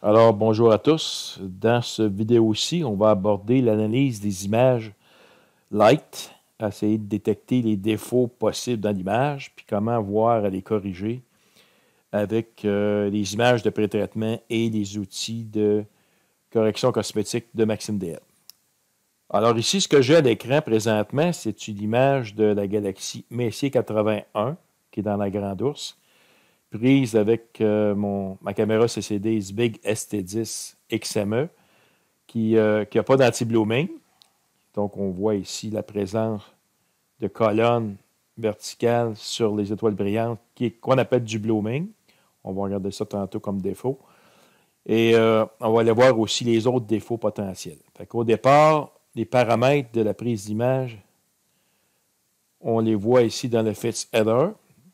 Alors, bonjour à tous. Dans cette vidéo-ci, on va aborder l'analyse des images light, essayer de détecter les défauts possibles dans l'image, puis comment voir à les corriger avec les images de pré-traitement et les outils de correction cosmétique de Maxime DL. Alors ici, ce que j'ai à l'écran présentement, c'est une image de la galaxie Messier 81, qui est dans la Grande Ourse, prise avec ma caméra CCD Big ST10 XME, qui n'a pas d'anti-blooming. Donc, on voit ici la présence de colonnes verticales sur les étoiles brillantes qu'on appelle du blooming. On va regarder ça tantôt comme défaut. Et on va aller voir aussi les autres défauts potentiels. Au départ, les paramètres de la prise d'image, on les voit ici dans le Fitz Header.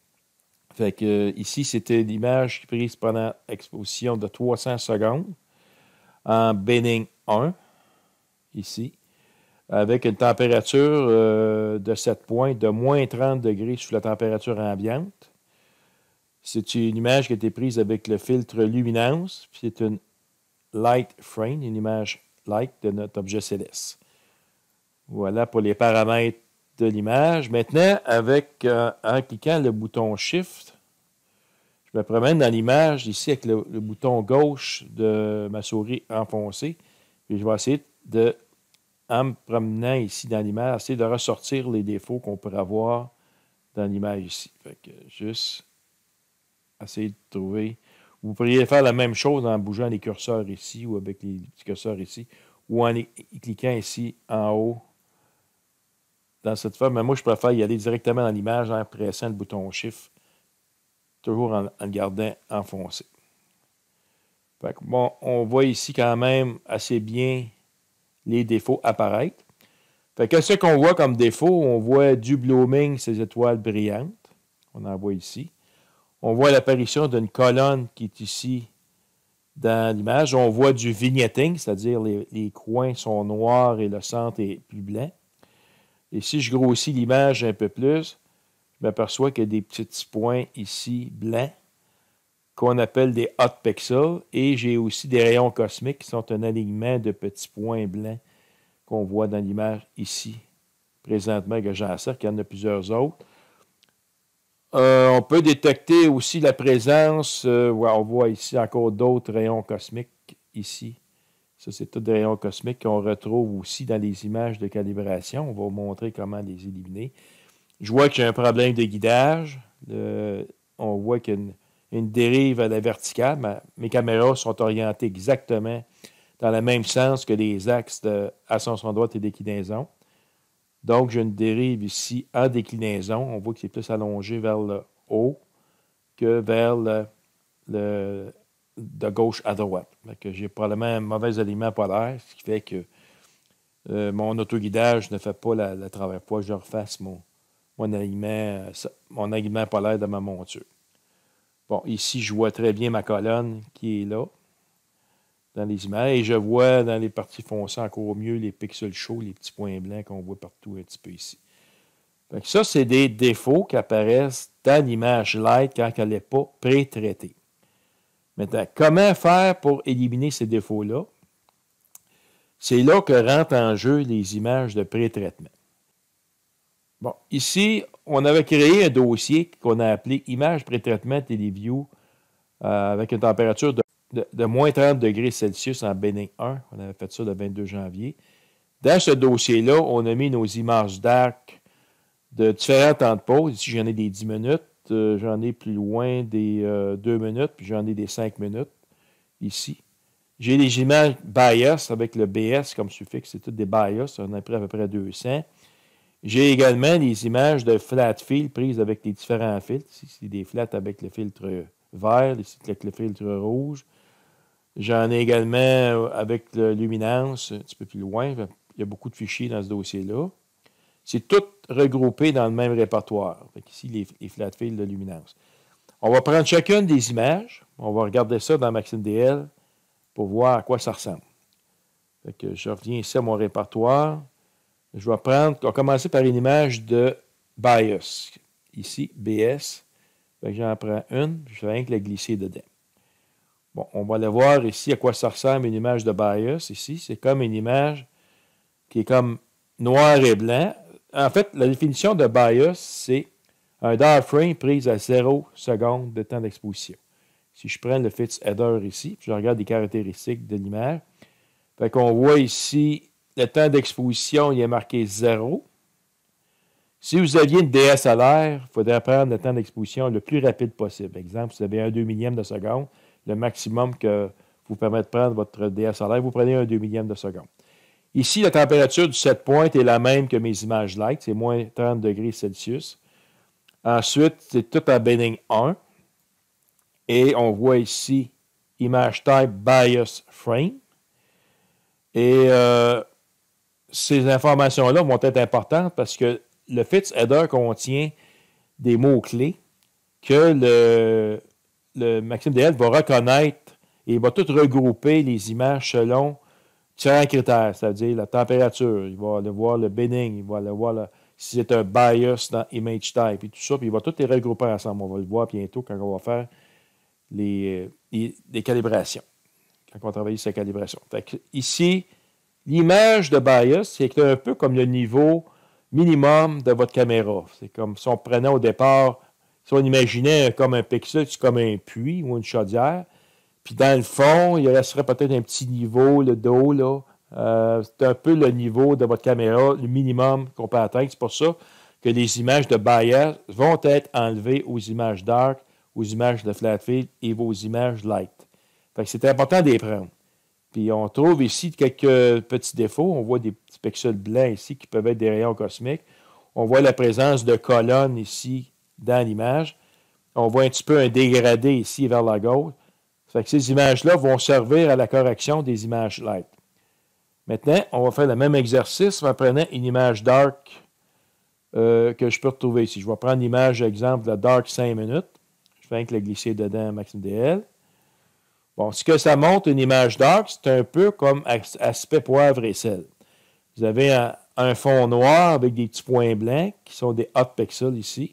Ici, c'était l'image prise pendant exposition de 300 secondes en Benning 1, ici, avec une température de 7 points, de moins 30 degrés sous la température ambiante. C'est une image qui a été prise avec le filtre luminance, puis c'est une light frame, une image light de notre objet céleste. Voilà pour les paramètres de l'image. Maintenant, en cliquant le bouton Shift, je me promène dans l'image ici avec le bouton gauche de ma souris enfoncé. Puis je vais essayer en me promenant ici dans l'image, essayer de ressortir les défauts qu'on pourrait avoir dans l'image ici. Juste essayer de trouver. Vous pourriez faire la même chose en bougeant les curseurs ici ou avec les petits curseurs ici ou en cliquant ici en haut dans cette forme. Mais moi, je préfère y aller directement dans l'image en pressant le bouton Shift, toujours en le gardant enfoncé. On voit ici quand même assez bien les défauts apparaître. Qu'est-ce qu'on voit comme défaut? On voit du blooming, ces étoiles brillantes. On en voit ici. On voit l'apparition d'une colonne qui est ici dans l'image. On voit du vignetting, c'est-à-dire les coins sont noirs et le centre est plus blanc. Et si je grossis l'image un peu plus, je m'aperçois qu'il y a des petits points ici blancs qu'on appelle des hot pixels. Et j'ai aussi des rayons cosmiques qui sont un alignement de petits points blancs qu'on voit dans l'image ici, présentement, que j'encercle. Il y en a plusieurs autres. On peut détecter aussi la présence, on voit ici encore d'autres rayons cosmiques, ici. Ça, c'est tous des rayons cosmiques qu'on retrouve aussi dans les images de calibration. On va vous montrer comment les éliminer. Je vois qu'il y a un problème de guidage. On voit qu'il y a une dérive à la verticale. Mes caméras sont orientées exactement dans le même sens que les axes d'ascension droite et déclinaison. Donc, j'ai une dérive ici en déclinaison. On voit que c'est plus allongé vers le haut que vers de gauche à droite. J'ai probablement un mauvais alignement polaire, ce qui fait que mon autoguidage ne fait pas le travail. Il faut que je refasse mon alignement polaire de ma monture. Bon, ici, je vois très bien ma colonne qui est là, dans les images. Et je vois dans les parties foncées encore mieux les pixels chauds, les petits points blancs qu'on voit partout un petit peu ici. Ça, c'est des défauts qui apparaissent dans l'image light quand elle n'est pas pré-traitée. Maintenant, comment faire pour éliminer ces défauts-là? C'est là que rentrent en jeu les images de pré-traitement. Bon, ici, on avait créé un dossier qu'on a appelé Images pré-traitement TeleView avec une température de moins 30 degrés Celsius en Benning 1. On avait fait ça le 22 janvier. Dans ce dossier-là, on a mis nos images d'arc de différents temps de pause. Ici, j'en ai des 10 minutes. J'en ai plus loin des 2 minutes, puis j'en ai des 5 minutes ici. J'ai les images bias avec le BS comme suffixe. C'est toutes des bias. On en a pris à peu près 200. J'ai également les images de flat fill prises avec les différents filtres. Ici, c'est des flats avec le filtre vert, ici, avec le filtre rouge. J'en ai également avec le luminance, un petit peu plus loin. Il y a beaucoup de fichiers dans ce dossier-là. C'est tout regroupé dans le même répertoire. Ici, les flat fills de luminance. On va prendre chacune des images. On va regarder ça dans Maxime DL pour voir à quoi ça ressemble. Je reviens ici à mon répertoire. On va commencer par une image de bias. Ici, BS. J'en prends une, je vais rien que la glisser dedans. Bon, on va aller voir ici à quoi ça ressemble une image de bias. Ici, c'est comme une image qui est comme noir et blanc. En fait, la définition de bias, c'est un dark frame prise à 0 seconde de temps d'exposition. Si je prends le Fitz Header ici, puis je regarde les caractéristiques de l'image, fait qu'on voit ici le temps d'exposition, il est marqué 0. Si vous aviez une DSLR, il faudrait prendre le temps d'exposition le plus rapide possible. Exemple, si vous avez un 2 millième de seconde, le maximum que vous permet de prendre votre DSLR, vous prenez un 2 millième de seconde. Ici, la température du set point est la même que mes images light, c'est moins 30 degrés Celsius. Ensuite, c'est tout en Benning 1. Et on voit ici Image Type Bias Frame. Et ces informations-là vont être importantes parce que le Fitz Header contient des mots-clés que le Maxime DL va reconnaître et il va tout regrouper les images selon différents critères, c'est-à-dire la température, il va aller voir le binning, il va aller voir si c'est un bias dans Image Type et tout ça, puis il va tout les regrouper ensemble. On va le voir bientôt quand on va faire les calibrations, quand on va travailler sur la calibration. Fait que ici, l'image de bias, c'est un peu comme le niveau minimum de votre caméra. C'est comme si on prenait au départ, si on imaginait comme un pixel, c'est comme un puits ou une chaudière. Puis dans le fond, il resterait peut-être un petit niveau, le dos, là. C'est un peu le niveau de votre caméra, le minimum qu'on peut atteindre. C'est pour ça que les images de bias vont être enlevées aux images dark, aux images de flat field et aux images light. Fait que c'est important de les prendre. Puis on trouve ici quelques petits défauts. On voit des petits pixels blancs ici qui peuvent être des rayons cosmiques. On voit la présence de colonnes ici dans l'image. On voit un petit peu un dégradé ici vers la gauche. Fait que ces images-là vont servir à la correction des images light. Maintenant, on va faire le même exercice en prenant une image dark que je peux retrouver ici. Je vais prendre l'image, exemple, de la dark 5 minutes. Je fais que le glisser dedans Maxime DL. Bon, ce que ça montre, une image dark, c'est un peu comme aspect poivre et sel. Vous avez un fond noir avec des petits points blancs qui sont des hot pixels ici.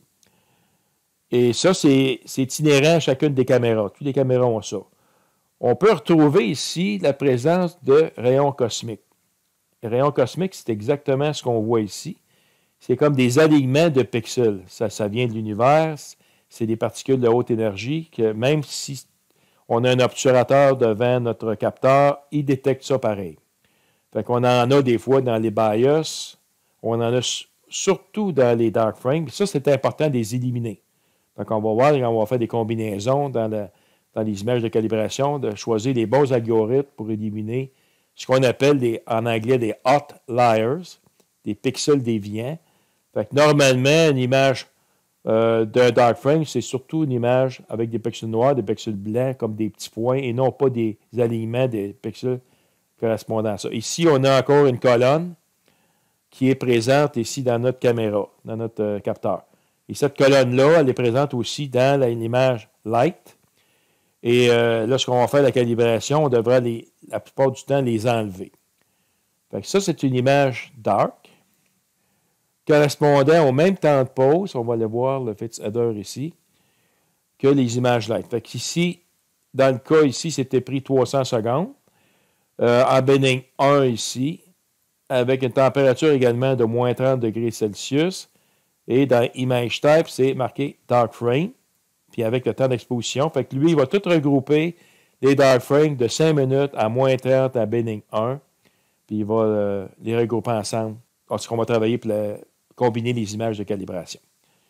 Et ça, c'est inhérent à chacune des caméras. Toutes les caméras ont ça. On peut retrouver ici la présence de rayons cosmiques. Les rayons cosmiques, c'est exactement ce qu'on voit ici. C'est comme des alignements de pixels. Ça vient de l'univers. C'est des particules de haute énergie que même si on a un obturateur devant notre capteur, il détecte ça pareil. Fait qu'on en a des fois dans les bias. On en a surtout dans les dark frames. Puis ça, c'est important de les éliminer. Donc, on va voir quand on va faire des combinaisons dans les images de calibration, de choisir les bons algorithmes pour éliminer ce qu'on appelle en anglais des hot liars, des pixels déviants. Fait que normalement, une image d'un dark frame, c'est surtout une image avec des pixels noirs, des pixels blancs comme des petits points et non pas des alignements des pixels correspondant à ça. Ici, on a encore une colonne qui est présente ici dans notre caméra, dans notre capteur. Et cette colonne-là, elle est présente aussi dans l'image light. Et lorsqu'on va faire la calibration, on devra la plupart du temps les enlever. Fait que ça, c'est une image dark correspondant au même temps de pause, on va aller voir le Fitz Header ici, que les images light. Fait qu'ici, dans le cas ici, c'était pris 300 secondes. En Benning 1 ici, avec une température également de moins 30 degrés Celsius. Et dans Image Type, c'est marqué Dark Frame, puis avec le temps d'exposition. Fait que lui, il va tout regrouper les Dark Frames de 5 minutes à moins 30 à Benning 1, puis il va les regrouper ensemble lorsqu'on va travailler pour combiner les images de calibration.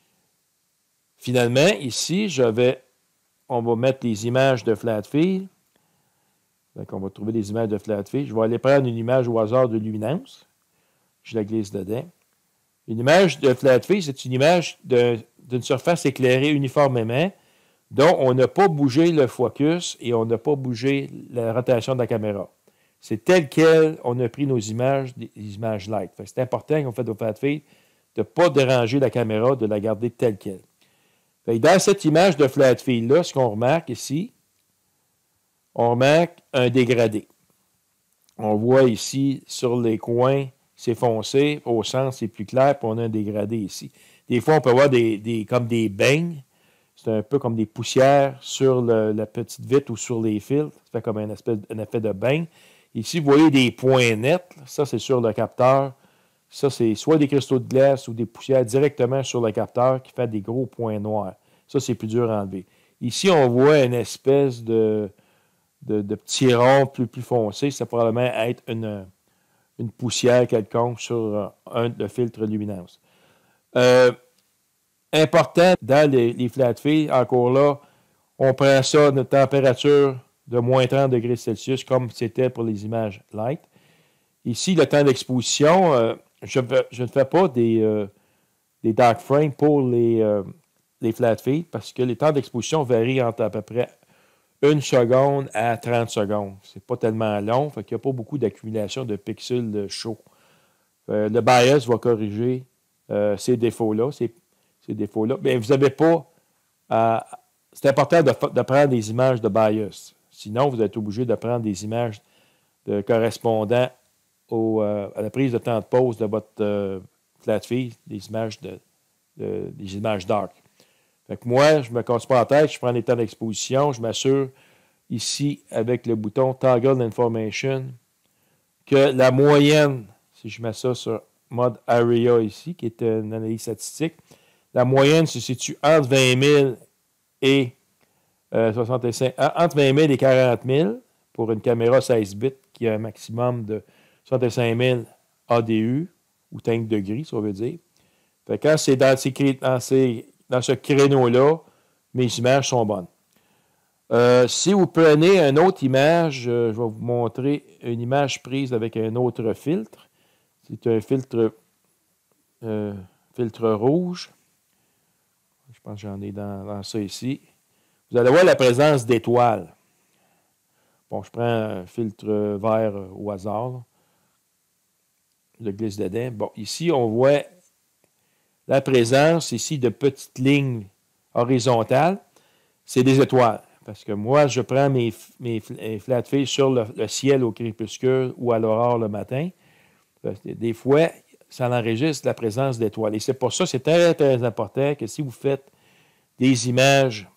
Finalement, ici, on va mettre les images de flat field. Donc, on va trouver les images de flat field. Je vais aller prendre une image au hasard de luminance. Je la glisse dedans. Une image de flat field, c'est une image d'une surface éclairée uniformément dont on n'a pas bougé le focus et on n'a pas bougé la rotation de la caméra. C'est tel quel on a pris nos images, des images light. C'est important quand on fait de flat field de ne pas déranger la caméra, de la garder telle quelle. Dans cette image de flat field-là, ce qu'on remarque ici, on remarque un dégradé. On voit ici, sur les coins, c'est foncé, au centre, c'est plus clair, puis on a un dégradé ici. Des fois, on peut voir comme des beignes c'est un peu comme des poussières sur la petite vitre ou sur les fils. Ça fait comme un effet de bain. Ici, vous voyez des points nets. Ça, c'est sur le capteur. Ça, c'est soit des cristaux de glace ou des poussières directement sur le capteur qui fait des gros points noirs. Ça, c'est plus dur à enlever. Ici, on voit une espèce de petits ronds plus foncés. Ça pourrait probablement être une poussière quelconque sur le filtre luminance. Important dans les flat feed, encore là, on prend ça de température de moins 30 degrés Celsius comme c'était pour les images light. Ici, le temps d'exposition, je ne fais pas des dark frames pour les flat feed parce que les temps d'exposition varient entre à peu près 1 seconde à 30 secondes. C'est pas tellement long, fait qu'il n'y a pas beaucoup d'accumulation de pixels chauds. Le BIOS va corriger ces défauts-là. Mais vous n'avez pas... c'est important de prendre des images de BIOS. Sinon, vous êtes obligé de prendre des images correspondant à la prise de temps de pause de votre flat feed, des images dark. Fait que moi, je ne me casse pas la tête, je prends les temps d'exposition, je m'assure ici avec le bouton Toggle Information que la moyenne, si je mets ça sur mode Area ici, qui est une analyse statistique, la moyenne se situe entre 20 000 et 65, entre 20 000 et 40 000 pour une caméra 16 bits qui a un maximum de 65 000 ADU ou teinte de gris, si on veut dire. Fait que quand c'est dans ce créneau-là, mes images sont bonnes. Si vous prenez une autre image, je vais vous montrer une image prise avec un autre filtre. C'est un filtre rouge. Je pense que j'en ai dans ça ici. Vous allez voir la présence d'étoiles. Bon, je prends un filtre vert au hasard. Là. Je glisse dedans. Bon, ici, on voit la présence ici de petites lignes horizontales. C'est des étoiles. Parce que moi, je prends mes flat feed sur le ciel au crépuscule ou à l'aurore le matin. Des fois, ça enregistre la présence d'étoiles. Et c'est pour ça que c'est très, très important que si vous faites des images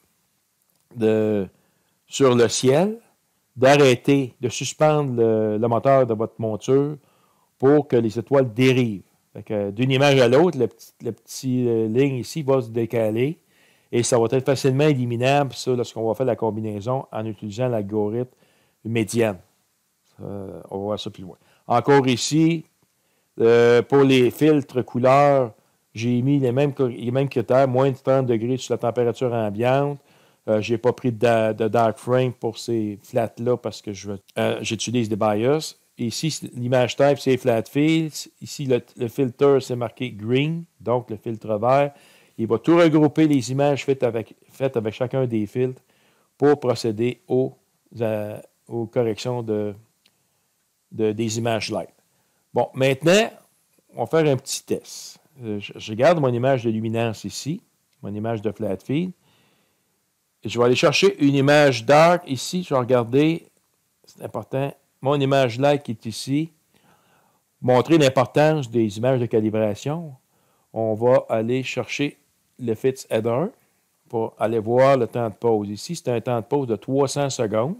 sur le ciel, d'arrêter, de suspendre le moteur de votre monture pour que les étoiles dérivent. D'une image à l'autre, le petit ligne ici va se décaler et ça va être facilement éliminable, ça, lorsqu'on va faire la combinaison en utilisant l'algorithme médiane. On va voir ça plus loin. Encore ici, pour les filtres couleurs, j'ai mis les mêmes critères, moins de 30 degrés sur la température ambiante. Je n'ai pas pris de dark frame pour ces flats-là parce que j'utilise des BIOS. Ici, l'image type, c'est flat feed. Ici, le filter, c'est marqué green, donc le filtre vert. Il va tout regrouper les images faites avec chacun des filtres pour procéder aux corrections des images light. Bon, maintenant, on va faire un petit test. Je garde mon image de luminance ici, mon image de flat feed. Et je vais aller chercher une image dark ici. Je vais regarder, c'est important, mon image light qui est ici. Montrer l'importance des images de calibration. On va aller chercher le FITS Header pour aller voir le temps de pause. Ici, c'est un temps de pause de 300 secondes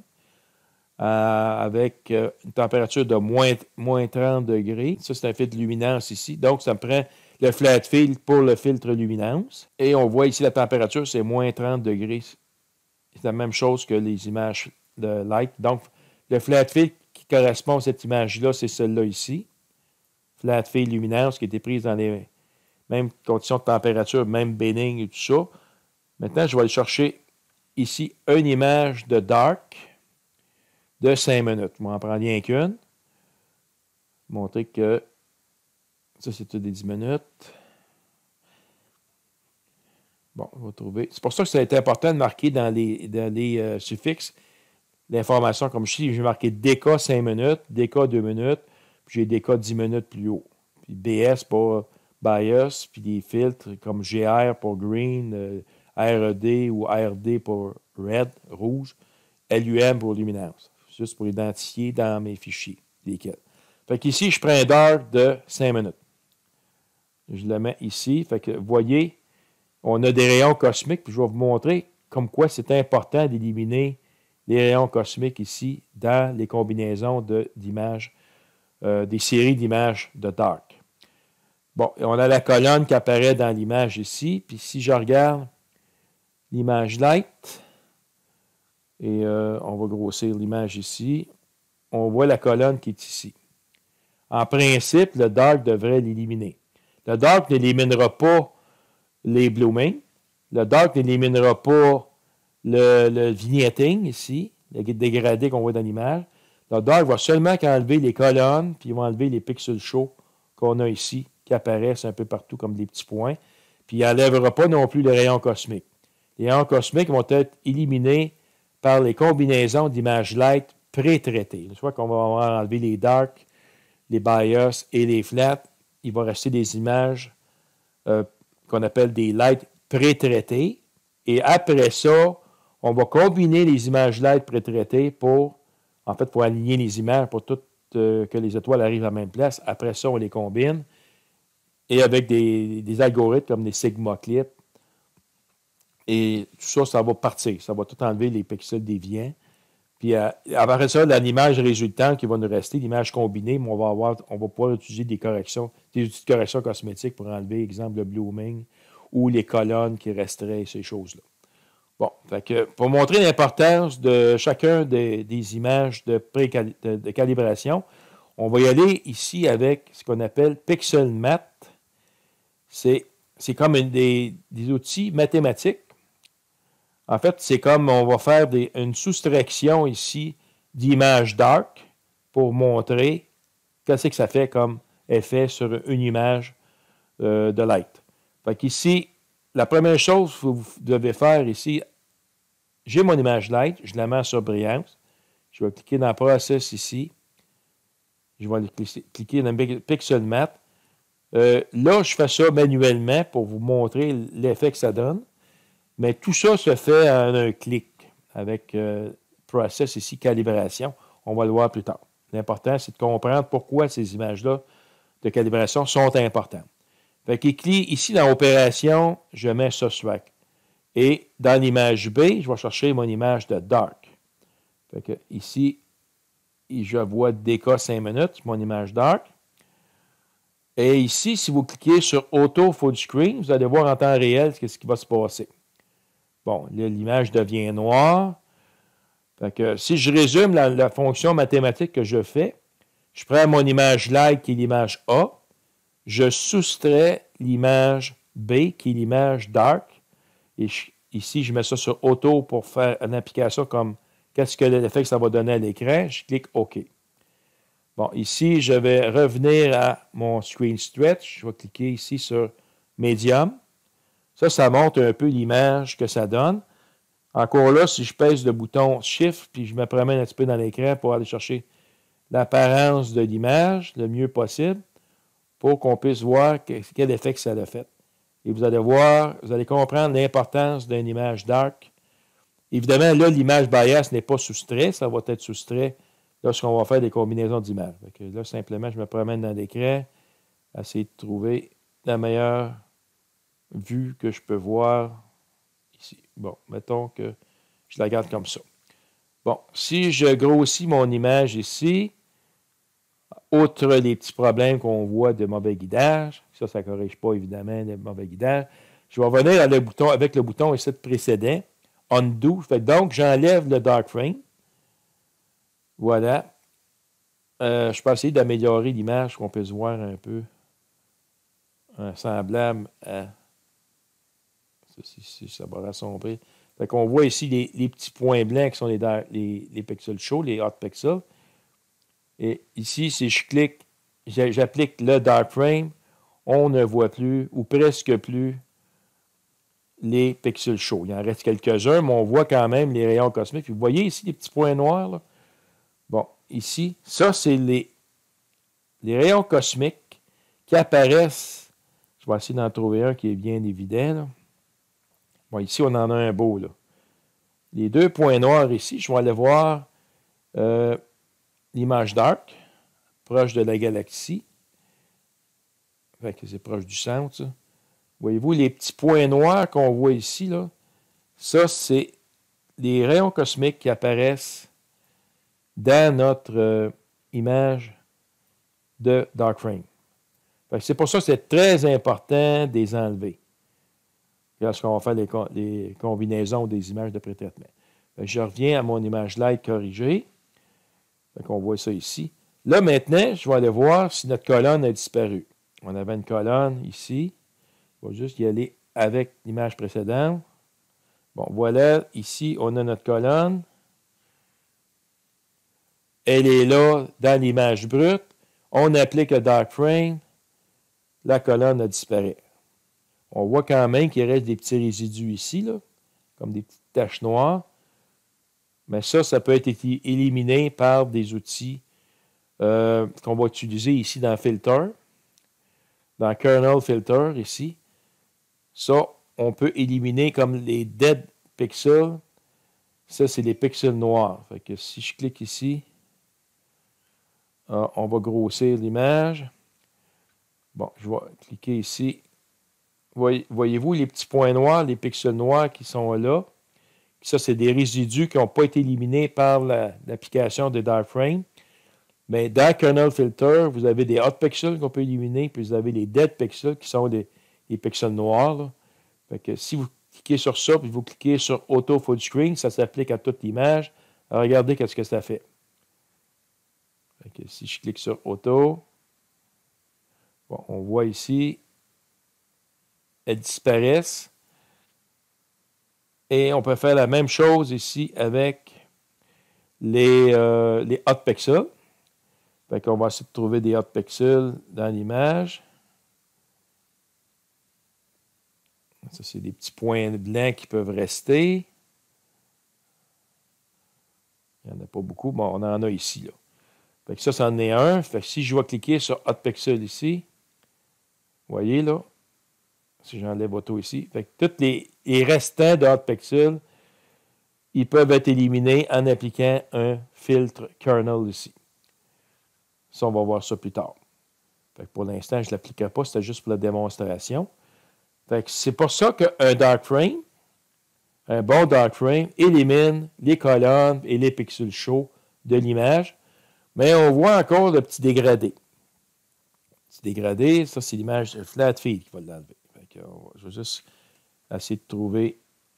avec une température de moins 30 degrés. Ça, c'est un filtre luminance ici. Donc, ça me prend le flat feed pour le filtre luminance. Et on voit ici la température, c'est moins 30 degrés. C'est la même chose que les images de light. Donc, le flat feed qui correspond à cette image-là, c'est celle-là ici. Flat feed luminance qui a été prise dans les mêmes conditions de température, même bénigne et tout ça. Maintenant, je vais aller chercher ici une image de dark de 5 minutes. Je vais en prendre rien qu'une. Montrer que ça, c'est tout des 10 minutes. Bon, on va trouver. C'est pour ça que ça a été important de marquer dans les suffixes l'information. Comme je dis, j'ai marqué DK 5 minutes, DK 2 minutes, puis j'ai DK 10 minutes plus haut. Puis BS pour BIOS, puis des filtres comme GR pour green, RED ou RD pour red, rouge, LUM pour luminance. Juste pour identifier dans mes fichiers lesquels. Fait qu'ici, je prends un dark de 5 minutes. Je le mets ici. Fait que, vous voyez, on a des rayons cosmiques, puis je vais vous montrer comme quoi c'est important d'éliminer les rayons cosmiques ici dans les combinaisons d'images, des séries d'images de dark. Bon, on a la colonne qui apparaît dans l'image ici, puis si je regarde l'image light, et on va grossir l'image ici, on voit la colonne qui est ici. En principe, le dark devrait l'éliminer. Le dark n'éliminera pas les blooming. Le dark n'éliminera pas le vignetting ici, le dégradé qu'on voit dans l'image. Le dark va seulement enlever les colonnes, puis il va enlever les pixels chauds qu'on a ici, qui apparaissent un peu partout comme des petits points. Puis il n'enlèvera pas non plus les rayons cosmiques. Les rayons cosmiques vont être éliminés par les combinaisons d'images light pré-traitées. Soit qu'on va enlever les dark, les bias et les flats, il va rester des images qu'on appelle des lights pré-traitées. Et après ça, on va combiner les images light pré-traitées pour aligner les images pour que les étoiles arrivent à la même place. Après ça, on les combine. Et avec des algorithmes comme des Sigma Clip. Et tout ça, ça va partir. Ça va tout enlever les pixels déviants. Puis après ça, l'image résultante qui va nous rester, l'image combinée, mais on va pouvoir utiliser des corrections, des outils de correction cosmétique pour enlever, exemple, le blooming ou les colonnes qui resteraient, ces choses-là. Bon, fait que pour montrer l'importance de chacun des images de calibration, on va y aller ici avec ce qu'on appelle Pixel Math. C'est comme des outils mathématiques. En fait, c'est comme on va faire une soustraction ici d'images dark pour montrer qu'est-ce que ça fait comme effet sur une image de light. Fait qu'ici, la première chose que vous devez faire ici, j'ai mon image light, je la mets sur brillance. Je vais cliquer dans Process ici. Je vais cliquer dans Pixel Math. Là, je fais ça manuellement pour vous montrer l'effet que ça donne. Mais tout ça se fait en un clic avec Process ici, calibration. On va le voir plus tard. L'important, c'est de comprendre pourquoi ces images-là de calibration sont importantes. Fait qu'ici, dans Opération, je mets Subtract. Et dans l'image B, je vais chercher mon image de Dark. Fait que ici, je vois DK 5 minutes, mon image Dark. Et ici, si vous cliquez sur Auto Full Screen, vous allez voir en temps réel ce qui va se passer. Bon, là, l'image devient noire. Fait que, si je résume la fonction mathématique que je fais, je prends mon image light qui est l'image A, je soustrais l'image B qui est l'image dark, et ici, je mets ça sur Auto pour faire une application comme qu'est-ce que l'effet que ça va donner à l'écran. Je clique OK. Bon, ici, je vais revenir à mon Screen Stretch. Je vais cliquer ici sur Medium. Ça montre un peu l'image que ça donne. Encore là, si je pèse le bouton Shift, puis je me promène un petit peu dans l'écran pour aller chercher l'apparence de l'image le mieux possible pour qu'on puisse voir quel effet que ça a fait. Et vous allez voir, vous allez comprendre l'importance d'une image dark. Évidemment, là, l'image bias n'est pas soustrait. Ça va être soustrait lorsqu'on va faire des combinaisons d'images. Là, simplement, je me promène dans l'écran, essayer de trouver la meilleure vue que je peux voir ici. Bon, mettons que je la garde comme ça. Bon, si je grossis mon image ici, outre les petits problèmes qu'on voit de mauvais guidage, ça ne corrige pas évidemment le mauvais guidage, je vais revenir avec le bouton ici précédent, Undo. Donc, j'enlève le Dark Frame. Voilà. Je peux essayer d'améliorer l'image qu'on peut se voir un peu semblable à... Ça va rassombrir. Fait qu'on voit ici les petits points blancs qui sont les pixels chauds, les hot pixels. Et ici, si je clique, j'applique le Dark Frame, on ne voit plus, ou presque plus, les pixels chauds. Il en reste quelques-uns, mais on voit quand même les rayons cosmiques. Vous voyez ici les petits points noirs, là? Bon, ici, ça, c'est les rayons cosmiques qui apparaissent. Je vais essayer d'en trouver un qui est bien évident, là. Bon, ici, on en a un beau, là. Les deux points noirs ici, je vais aller voir l'image dark, proche de la galaxie. Fait que c'est proche du centre, ça. Voyez-vous, les petits points noirs qu'on voit ici, là, ça, c'est les rayons cosmiques qui apparaissent dans notre image de Darkframe. C'est pour ça que c'est très important de les enlever lorsqu'on va faire les combinaisons des images de pré-traitement. Je reviens à mon image light corrigée. On voit ça ici. Là, maintenant, je vais aller voir si notre colonne a disparu. On avait une colonne ici. On va juste y aller avec l'image précédente. Bon, voilà, ici, on a notre colonne. Elle est là dans l'image brute. On applique le Darkframe. La colonne a disparu. On voit quand même qu'il reste des petits résidus ici, là, comme des petites taches noires. Mais ça peut être éliminé par des outils qu'on va utiliser ici dans Filter, dans Kernel Filter, ici. Ça, on peut éliminer comme les dead pixels. Ça, c'est les pixels noirs. Fait que si je clique ici, on va grossir l'image. Bon, je vais cliquer ici. Voyez-vous les petits points noirs, les pixels noirs qui sont là? Ça, c'est des résidus qui n'ont pas été éliminés par l'application de Darkframe. Mais dans Kernel Filter, vous avez des hot pixels qu'on peut éliminer, puis vous avez les dead pixels qui sont les pixels noirs. Là. Fait que si vous cliquez sur ça, puis vous cliquez sur Auto Full Screen, ça s'applique à toute l'image. Regardez ce que ça fait. Fait que si je clique sur Auto, bon, on voit ici, elles disparaissent. Et on peut faire la même chose ici avec les hot pixels. Fait qu'on va essayer de trouver des hot pixels dans l'image. Ça, c'est des petits points blancs qui peuvent rester. Il n'y en a pas beaucoup. Bon, on en a ici, là. Fait que ça en est un. Fait que si je vais cliquer sur Hot Pixel ici, vous voyez, là, si j'enlève Auto ici, fait que tous les restants de Hot Pixel, ils peuvent être éliminés en appliquant un filtre kernel ici. Ça, on va voir ça plus tard. Fait que pour l'instant, je ne l'appliquerai pas, c'était juste pour la démonstration. Fait que c'est pour ça qu'un Darkframe, un bon Darkframe, élimine les colonnes et les pixels chauds de l'image. Mais on voit encore le petit dégradé. Le petit dégradé, ça, c'est l'image de flat feed qui va l'enlever. Je vais juste essayer de trouver,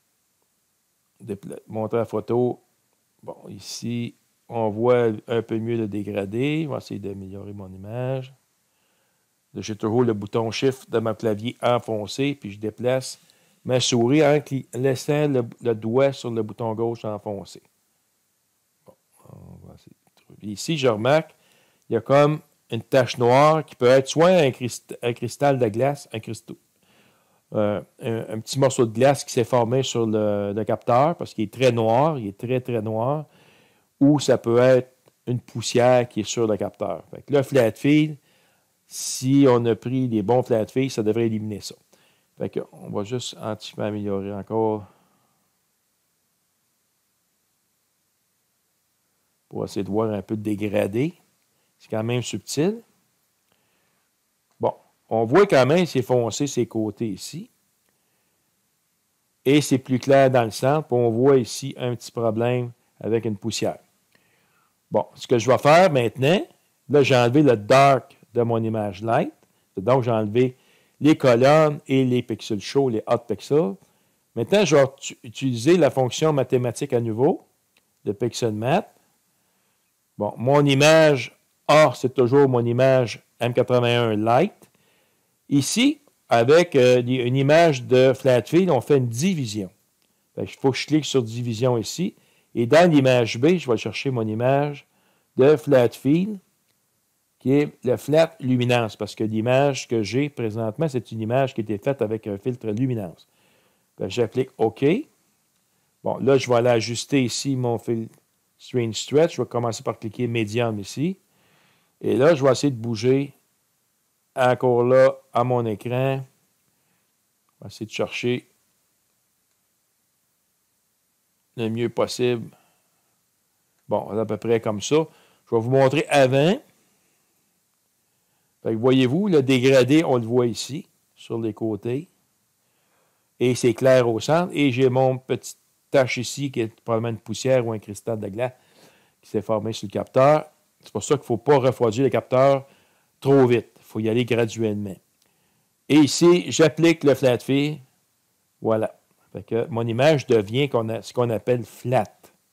montrer la photo. Bon, ici, on voit un peu mieux le dégradé. Je vais essayer d'améliorer mon image. J'ai toujours le bouton Shift de mon clavier enfoncé, puis je déplace ma souris en laissant le doigt sur le bouton gauche enfoncé. Bon, on va essayer de trouver. Ici, je remarque, il y a comme une tache noire qui peut être soit un cristal de glace, un petit morceau de glace qui s'est formé sur le capteur parce qu'il est très noir, il est très, très noir, ou ça peut être une poussière qui est sur le capteur. Fait que le flat feed, si on a pris les bons flat feed, ça devrait éliminer ça. Fait que on va juste un petit peu améliorer encore pour essayer de voir un peu de dégradé. C'est quand même subtil. Bon, on voit quand même c'est foncé ces côtés ici. Et c'est plus clair dans le centre. Puis on voit ici un petit problème avec une poussière. Bon, ce que je vais faire maintenant, là, j'ai enlevé le dark de mon image light. Donc, j'ai enlevé les colonnes et les pixels chauds, les hot pixels. Maintenant, je vais utiliser la fonction mathématique à nouveau, le pixel math. Bon, mon image A, c'est toujours mon image M81 light. Ici, avec une image de flat feed, on fait une division. Il faut que je clique sur division ici. Et dans l'image B, je vais chercher mon image de flat feed, qui est le flat luminance, parce que l'image que j'ai présentement, c'est une image qui a été faite avec un filtre luminance. J'applique OK. Bon, là, je vais aller ajuster ici mon filtre Screen Stretch. Je vais commencer par cliquer Medium ici. Et là, je vais essayer de bouger encore là à mon écran. Je vais essayer de chercher le mieux possible. Bon, à peu près comme ça. Je vais vous montrer avant. Fait que voyez-vous, le dégradé, on le voit ici, sur les côtés. et c'est clair au centre. Et j'ai mon petit tache ici qui est probablement une poussière ou un cristal de glace qui s'est formé sur le capteur. C'est pour ça qu'il ne faut pas refroidir le capteur trop vite. Il faut y aller graduellement. Et ici, j'applique le flat fill. Voilà. Fait que mon image devient ce qu'on appelle flat.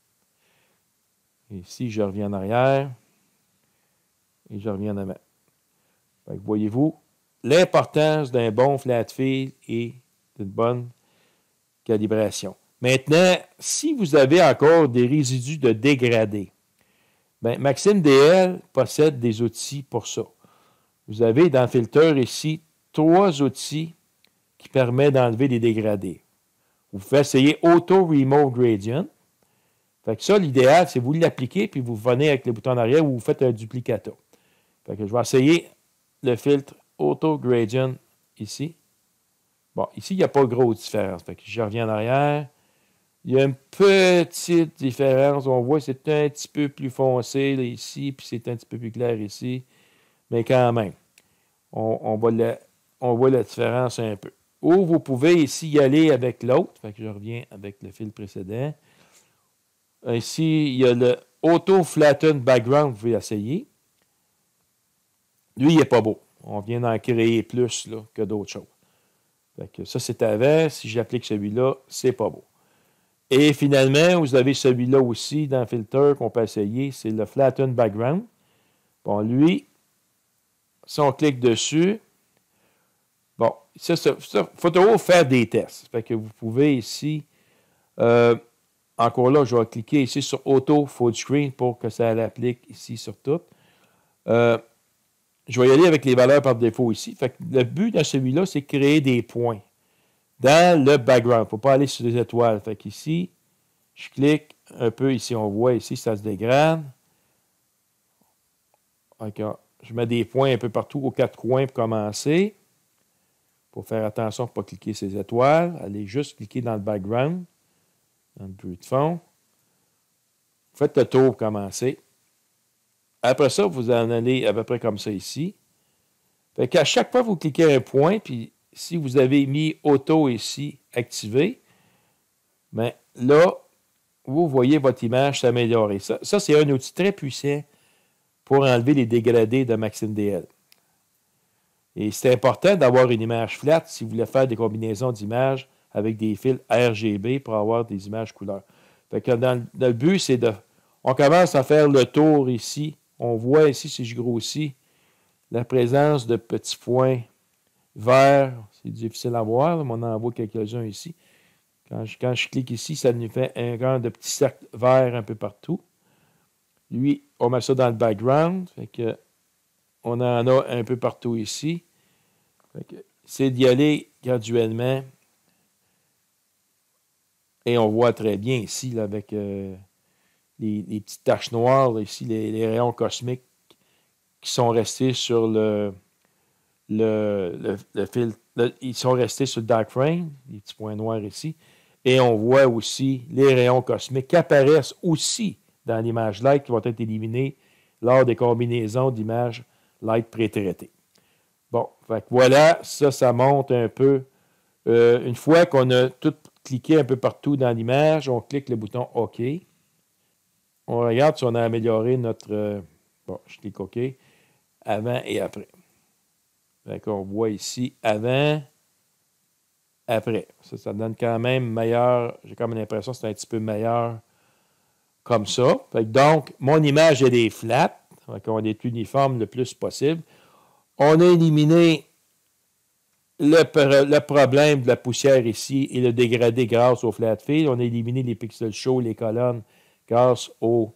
Ici, je reviens en arrière et je reviens en avant. Fait que voyez-vous, l'importance d'un bon flat fill et d'une bonne calibration. Maintenant, si vous avez encore des résidus de dégradé, bien, Maxime DL possède des outils pour ça. Vous avez dans le filter ici 3 outils qui permettent d'enlever les dégradés. Vous pouvez essayer Auto Remove Gradient. Fait que ça, l'idéal, c'est vous l'appliquez, puis vous venez avec le bouton en arrière ou vous faites un duplicata. Fait que je vais essayer le filtre Auto Gradient ici. Bon, ici, il n'y a pas de grosse différence. Fait que je reviens en arrière. Il y a une petite différence. On voit que c'est un petit peu plus foncé là, ici, puis c'est un petit peu plus clair ici. Mais quand même, on voit la différence un peu. Ou vous pouvez ici y aller avec l'autre. Fait que je reviens avec le fil précédent. Ici, il y a le Auto Flatten Background. Vous pouvez essayer. Lui, il n'est pas beau. On vient d'en créer plus là, que d'autres choses. Fait que ça, c'est avant. Si j'applique celui-là, c'est pas beau. Et finalement, vous avez celui-là aussi dans le filter qu'on peut essayer. C'est le Flatten Background. Bon, lui, si on clique dessus, bon, ça, faut toujours faire des tests. Fait que vous pouvez ici, encore là, je vais cliquer ici sur Auto Full Screen pour que ça l'applique ici sur tout. Je vais y aller avec les valeurs par défaut ici. Fait que le but de celui-là, c'est de créer des points dans le background. Il ne faut pas aller sur les étoiles. Fait qu'ici, je clique un peu. Ici, on voit ici, ça se dégrade. Je mets des points un peu partout aux 4 coins pour commencer. Il faut faire attention pour ne pas cliquer ces étoiles. Allez juste cliquer dans le background, dans le bruit de fond. Faites le tour pour commencer. Après ça, vous en allez à peu près comme ça ici. Fait qu'à chaque fois, vous cliquez un point, puis si vous avez mis Auto ici activé, bien là, vous voyez votre image s'améliorer. Ça c'est un outil très puissant pour enlever les dégradés de Maxime DL. Et c'est important d'avoir une image flat si vous voulez faire des combinaisons d'images avec des fils RGB pour avoir des images couleurs. Fait que dans le but, c'est de... On commence à faire le tour ici. On voit ici, si je grossis, la présence de petits points verts. C'est difficile à voir, là, mais on en voit quelques-uns ici. Quand je clique ici, ça nous fait un grand de petits cercles verts un peu partout. Lui, on met ça dans le background. Fait que on en a un peu partout ici. C'est d'y aller graduellement. Et on voit très bien ici, là, avec les petites taches noires, là, ici, les rayons cosmiques qui sont restés sur le fil. Ils sont restés sur le dark frame, les petits points noirs ici. Et on voit aussi les rayons cosmiques qui apparaissent aussi dans l'image light qui vont être éliminés lors des combinaisons d'images light pré-traitées. Bon, fait que voilà, ça monte un peu. Une fois qu'on a tout cliqué un peu partout dans l'image, on clique le bouton OK. On regarde si on a amélioré notre... bon, je clique OK. Avant et après. Fait qu'on voit ici avant, après. Ça donne quand même meilleur. J'ai comme l'impression que c'est un petit peu meilleur comme ça. Fait que donc, mon image, elle est flat. Fait qu'on est uniforme le plus possible. On a éliminé le problème de la poussière ici et le dégradé grâce au flat fill. On a éliminé les pixels chauds, les colonnes grâce au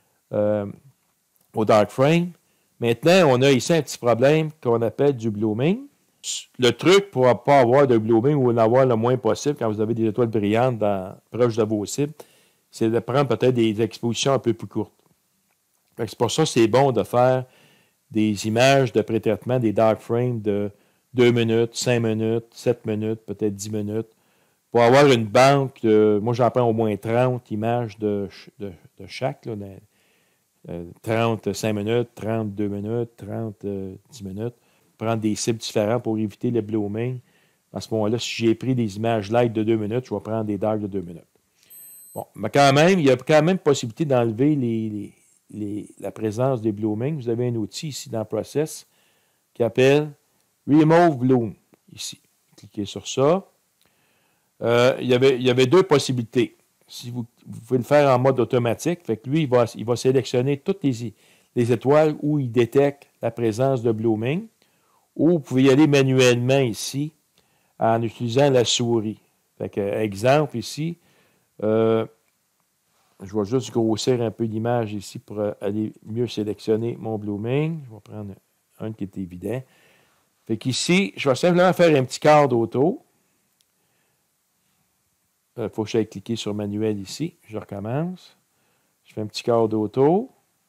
dark frame. Maintenant, on a ici un petit problème qu'on appelle du blooming. Le truc pour ne pas avoir de blooming ou en avoir le moins possible quand vous avez des étoiles brillantes proche de vos cibles, c'est de prendre peut-être des expositions un peu plus courtes. C'est pour ça que c'est bon de faire des images de pré-traitement, des dark frames de 2 minutes, 5 minutes, 7 minutes, peut-être 10 minutes, pour avoir une banque de... Moi, j'en prends au moins 30 images de chaque, là, 30, 5 minutes, 32 minutes, 30, 10 minutes. Prendre des cibles différentes pour éviter le blooming. À ce moment-là, si j'ai pris des images light de 2 minutes, je vais prendre des dark de 2 minutes. Bon, mais quand même, il y a quand même possibilité d'enlever la présence des blooming. Vous avez un outil ici dans Process qui appelle Remove Bloom, ici. Cliquez sur ça. Il y avait 2 possibilités. Si vous pouvez le faire en mode automatique, fait que lui, il va sélectionner toutes les étoiles où il détecte la présence de blooming, ou vous pouvez y aller manuellement ici en utilisant la souris. Fait que, exemple ici, je vais juste grossir un peu l'image ici pour aller mieux sélectionner mon blooming. Je vais prendre un qui est évident. Fait qu'ici, je vais simplement faire un petit quart d'auto. Il faut que j'aille cliquer sur manuel ici. Je recommence. Je fais un petit quart d'auto.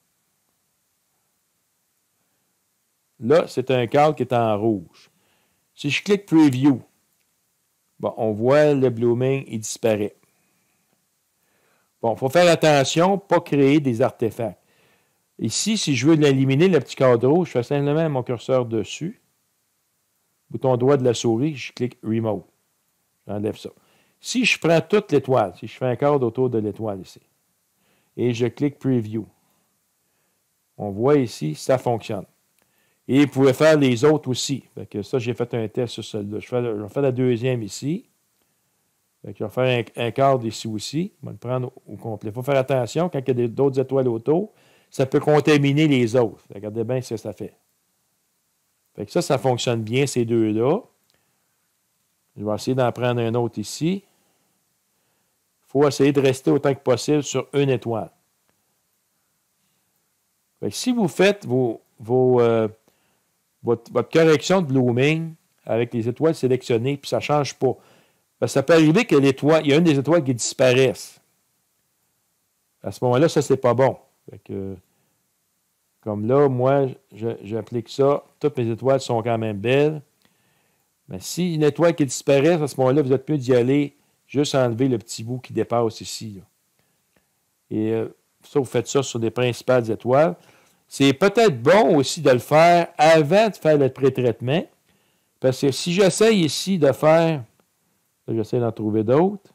Là, c'est un quart qui est en rouge. Si je clique Preview, bon, on voit le blooming, il disparaît. Bon, il faut faire attention, pas créer des artefacts. Ici, si je veux l'éliminer, le petit cadre rouge, je fais simplement mon curseur dessus. Bouton droit de la souris, je clique Remove. J'enlève ça. Si je prends toute l'étoile, si je fais un cadre autour de l'étoile ici, et je clique Preview, on voit ici, ça fonctionne. Et vous pouvez faire les autres aussi. Fait que ça, j'ai fait un test sur celle-là. Je vais faire la deuxième ici. Fait que je vais faire un cadre ici aussi. Je vais le prendre au complet. Il faut faire attention, quand il y a d'autres étoiles autour, ça peut contaminer les autres. Regardez bien ce que ça fait. Fait que ça fonctionne bien, ces deux-là. Je vais essayer d'en prendre un autre ici. Il faut essayer de rester autant que possible sur une étoile. Fait que si vous faites votre correction de blooming avec les étoiles sélectionnées, puis ça ne change pas. Parce que ça peut arriver que l'étoile, il y a une des étoiles qui disparaisse. À ce moment-là, ça, c'est pas bon. Fait que, comme là, moi, j'applique ça. Toutes mes étoiles sont quand même belles. Mais si une étoile qui disparaît, à ce moment-là, vous êtes mieux d'y aller, juste enlever le petit bout qui dépasse ici. Là. Et ça, vous faites ça sur les principales étoiles. C'est peut-être bon aussi de le faire avant de faire le pré-traitement. Parce que si j'essaye ici de faire... J'essaie d'en trouver d'autres.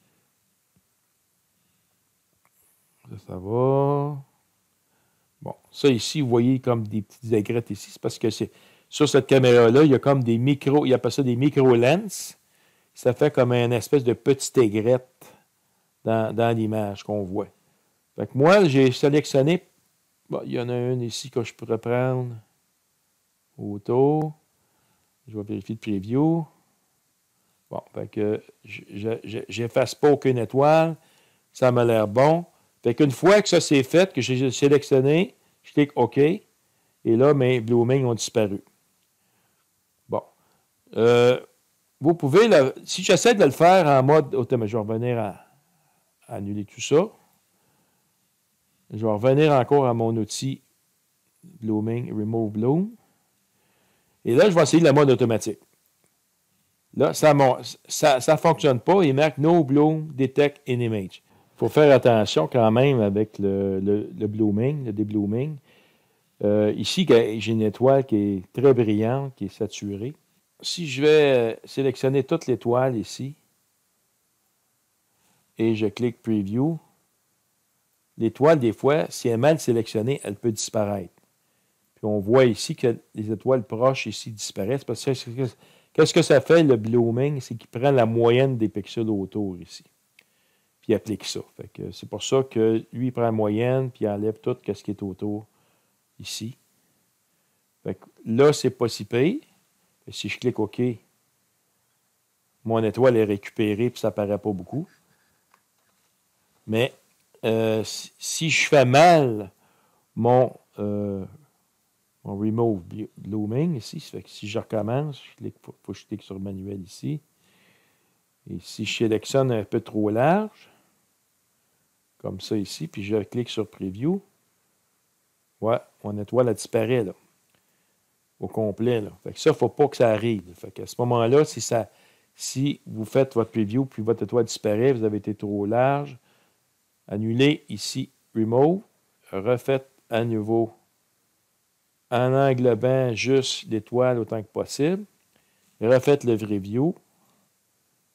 Ça va. Bon, ça ici, vous voyez comme des petites aigrettes ici. C'est parce que sur cette caméra-là, il y a comme des micro... Il appelle ça des micro-lens. Ça fait comme une espèce de petite aigrette dans l'image qu'on voit. Fait que moi, j'ai sélectionné... Bon, il y en a une ici que je pourrais prendre. Auto. Je vais vérifier le preview. Bon, fait que j'efface pas aucune étoile. Ça m'a l'air bon. Fait qu'une fois que ça c'est fait, que j'ai sélectionné, je clique OK. Et là, mes blooming ont disparu. Bon. Vous pouvez, si j'essaie de le faire en mode automatique, je vais revenir à annuler tout ça. Je vais revenir encore à mon outil Blooming, Remove Bloom. Et là, je vais essayer le mode automatique. Là, ça ne fonctionne pas. Il marque No Bloom Detect in Image. Il faut faire attention quand même avec le blooming, le déblooming. Ici, j'ai une étoile qui est très brillante, qui est saturée. Si je vais sélectionner toute l'étoile ici, et je clique Preview, l'étoile, des fois, si elle est mal sélectionnée, elle peut disparaître. Puis on voit ici que les étoiles proches ici disparaissent. Parce que qu'est-ce que ça fait, le blooming? C'est qu'il prend la moyenne des pixels autour ici. Puis il applique ça. Fait que c'est pour ça que lui, il prend la moyenne, puis il enlève tout ce qui est autour ici. Fait que là, c'est pas si pire. Et si je clique OK, mon étoile est récupérée, puis ça ne paraît pas beaucoup. Mais si je fais mal mon Remove Blooming ici, ça fait que si je recommence, faut que je clique sur le manuel ici. Et si je sélectionne un peu trop large, comme ça ici, puis je clique sur Preview, ouais, mon étoile a disparu là, au complet. Là. Fait que ça, il ne faut pas que ça arrive. Fait qu'à ce moment-là, si vous faites votre Preview, puis votre étoile disparaît, vous avez été trop large, annulez ici, Remove, refaites à nouveau en englobant juste l'étoile autant que possible. Refaites le Review.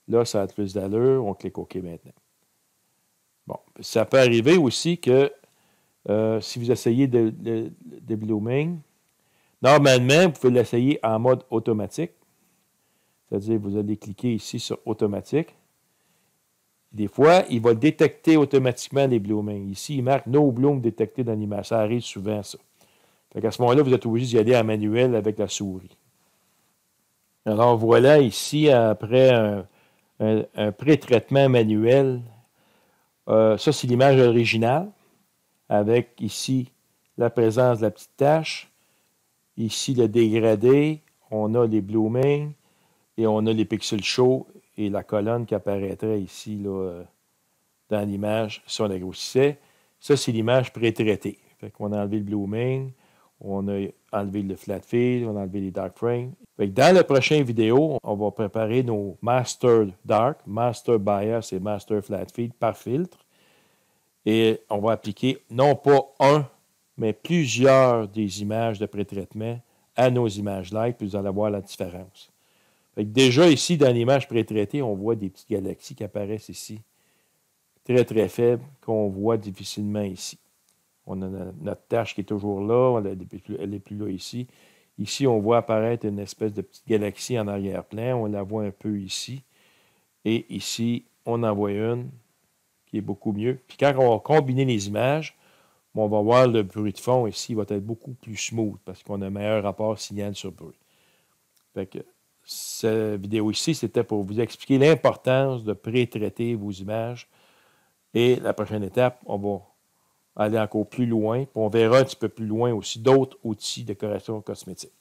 Là, ça a plus d'allure. On clique OK maintenant. Bon, ça peut arriver aussi que si vous essayez de blooming, normalement, vous pouvez l'essayer en mode automatique. C'est-à-dire, vous allez cliquer ici sur automatique. Des fois, il va détecter automatiquement les bloomings. Ici, il marque No Bloom détecté dans l'image. Ça arrive souvent, ça. Fait qu'à ce moment-là, vous êtes obligé d'y aller en manuel avec la souris. Alors voilà ici, après un pré-traitement manuel, ça c'est l'image originale, avec ici la présence de la petite tache, ici le dégradé, on a les bloomings, et on a les pixels chauds et la colonne qui apparaîtrait ici là, dans l'image si on l'agrossissait. Ça, c'est l'image pré-traitée. Fait qu'on a enlevé le blooming, on a enlevé le flat fill, on a enlevé les dark frames. Fait que dans la prochaine vidéo, on va préparer nos master dark, master bias et master flat fill par filtre. Et on va appliquer non pas un, mais plusieurs des images de pré-traitement à nos images light, puis vous allez voir la différence. Fait que déjà ici, dans l'image pré-traitée, on voit des petites galaxies qui apparaissent ici, très très faibles, qu'on voit difficilement ici. On a notre tâche qui est toujours là, elle n'est plus là ici. Ici, on voit apparaître une espèce de petite galaxie en arrière-plan, on la voit un peu ici. Et ici, on en voit une qui est beaucoup mieux. Puis quand on va combiner les images, on va voir le bruit de fond ici, il va être beaucoup plus smooth parce qu'on a un meilleur rapport signal sur bruit. Fait que cette vidéo ici, c'était pour vous expliquer l'importance de pré-traiter vos images. Et la prochaine étape, on va aller encore plus loin. Puis on verra un petit peu plus loin aussi d'autres outils de correction cosmétique.